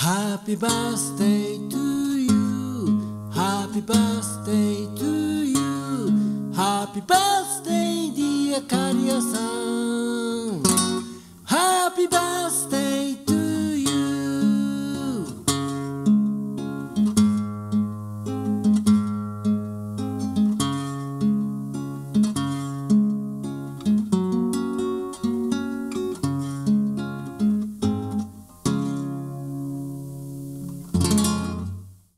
Happy birthday to you. Happy birthday to you. Happy birthday dear カリアさん。Happy birthday